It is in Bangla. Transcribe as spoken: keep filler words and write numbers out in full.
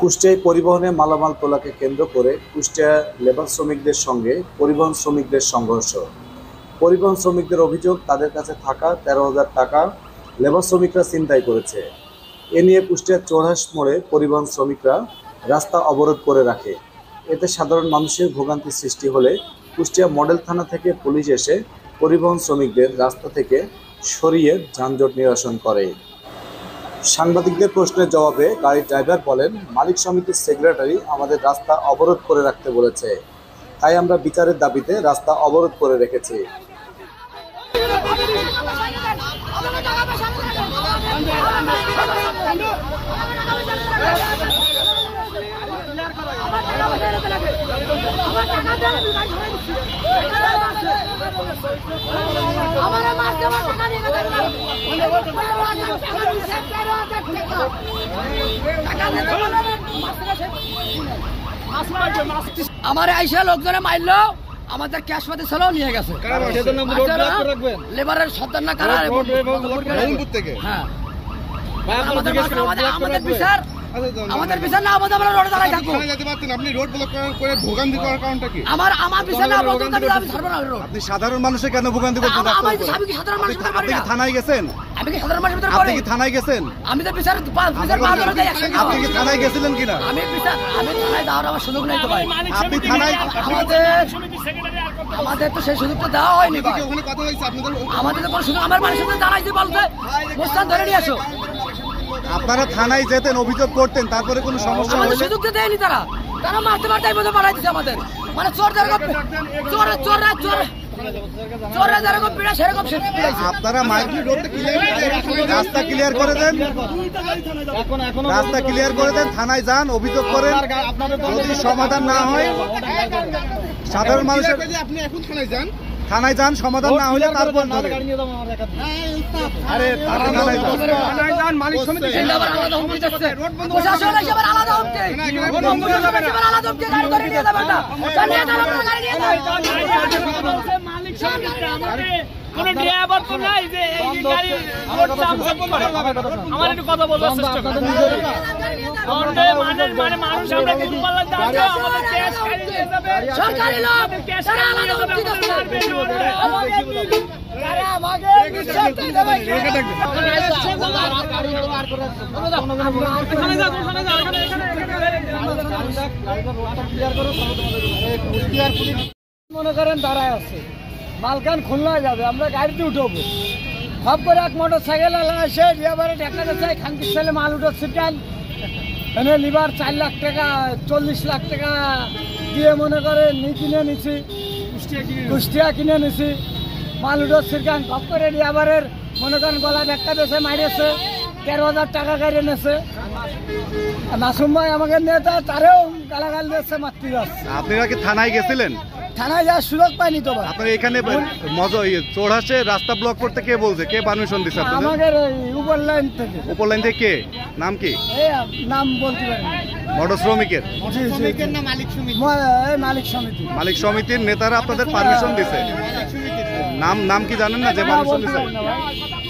কুষ্টিয়ায় পরিবহনে মালামাল তোলাকে কেন্দ্র করে কুষ্টিয়া লেবার শ্রমিকদের সঙ্গে পরিবহন শ্রমিকদের সংঘর্ষ। পরিবহন শ্রমিকদের অভিযোগ, তাদের কাছে থাকা তেরো হাজার টাকা লেবার শ্রমিকরা ছিনতাই করেছে। এ নিয়ে কুষ্টিয়ার চৌরাহাট মোড়ে পরিবহন শ্রমিকরা রাস্তা অবরোধ করে রাখে। এতে সাধারণ মানুষের ভোগান্তির সৃষ্টি হলে কুষ্টিয়া মডেল থানা থেকে পুলিশ এসে পরিবহন শ্রমিকদের রাস্তা থেকে সরিয়ে যানজট নিরসন করে। সাংবাদিকদের প্রশ্নের জবাবে গাড়ির ড্রাইভার বলেন, মালিক সমিতির সেক্রেটারি আমাদের রাস্তা অবরোধ করে রাখতে বলেছে, তাই আমরা বিচারের দাবিতে রাস্তা অবরোধ করে রেখেছি। আমার আইসা লোকজনে মারলো, আমাদের ক্যাশ পাতি ছেলেও নিয়ে গেছে। লেবারের সর্দার না কারা হ্যাঁ আমাদের বিচার আমাদের বিচার না আমাদের আমরা রোডে দাঁড়াই থাকবো। আপনি রোড ব্লক করে ভোগান্তি করার কারণটা কি? আমার আমার বিচার না বলতে আমি ছাড়বো না রোড। আপনি সাধারণ মানুষে কেন ভোগান্তি করছেন? আমি কি সাধারণ মানুষ হতে পারি? আপনি কি থানায় গেছেন? আমি কি সাধারণ মানুষ হতে পারি? আপনি কি থানায় গেছেন? আমি তো বিচার বিচার পার করে যাই একসাথে। আপনি কি থানায় গেছিলেন কিনা? আমি বিচার আমি থানায় যাওয়ার আমার সুযোগ নাই তো ভাই। আপনি থানায় আমাদের আমাদের তো সেই সুযোগটা দেওয়া হয়নি ভাই। ওখানে কথা হইছে আপনাদের? আমাদের তো কোনো সুযোগ, আমার মানুষের সাথে দাঁড়াইছে বলতে মোস্তান ধরে নিয়ে আসো। আপনারা থানায় যেতেন, অভিযোগ করতেন, তারপরে কোনো সমস্যা হলে? সুযোগ তো দেয়নি তারা, তারা মারতে মারতে এই মধ্যে বাড়াই দিচ্ছে আমাদের। মানে চোর যারা চোর চোর চোর চোররা যেরকম পিড়া সেরকম আপনারা রাস্তা ক্লিয়ার করে দেন, রাস্তা ক্লিয়ার করে দেন, থানায় যান, অভিযোগ করেন। যদি সমাধান না হয় সাধারণ মানুষের আপনি এখন থানায় যান, থানায় যান, সমাধান না হলে তারপর আরে থানায় যান। মালিক সমিতি আলাদা হুমকি দিচ্ছে, প্রশাসন হিসেবে আলাদা হুমকি, আলাদা হুমকি গাড়ি ধরে নিয়ে যাবেন না, নিয়ে যাবেন গাড়ি নিয়ে যাবেন। মালিক সমিতি আমাদের কোন ড্রাইভার তো নাই যে এই গাড়ি রোড জাম করে। আমার একটু কথা বলার চেষ্টা করুন। বন্ধে মানে মানে মানুষ আমরা কি বললাম দাঁড়াও, আমাদের ক্যাশ গাড়ি নিয়ে যাবে, সরকারি লোক তারা আলাদা হুমকি দিচ্ছে। তারা আমাকে বিশ্বাস করে দেবে, ওকে দেখবে আর করে ওখানে যাও, ওখানে যাও, এখানে ক্লিয়ার করো। কুষ্টিয়ার পুলিশ মনে করেন দাঁড়ায় আছে, মালকান খুলনা যাবে, আমরা গাড়িতে উঠবো, সব করে এক মোটর সাইকেল এসে লিবারে টাকা চাই, খানকির ছেলে মাল উঠে ছিটান এনে লিবার চার লাখ টাকা চল্লিশ লাখ টাকা দিয়ে মনে করে নি কিনে নিছি, কুষ্টিয়া কিনে নিছি, মাল উঠে ছিটান সব করে লিবারের মনে করেন গলা ধাক্কা দিয়েছে, মারিয়েছে, তেরো হাজার টাকা গাড়ি নেছে। মাসুম ভাই আমাকে নেতা, তারেও গালাগাল দিয়েছে, মাতৃ যাচ্ছে। আপনারা কি থানায় গেছিলেন? থানায় যাওয়ার সুযোগ পাইনি তো ভাই। আপনার এখানে চৌরাহাটে রাস্তা ব্লক করতে কে বলছে, কে পারমিশন দিচ্ছে আপনাদের? আমাদের উপর লাইন থেকে। উপর লাইন থেকে কে? নাম কি? এই নাম বলতে পারি না। মোটর শ্রমিকের শ্রমিকের না মালিক সমিতি? এই মালিক সমিতি। মালিক সমিতির নেতারা আপনাদের পারমিশন দিছে? নাম নাম কি জানেন না যে পারমিশন দিছে?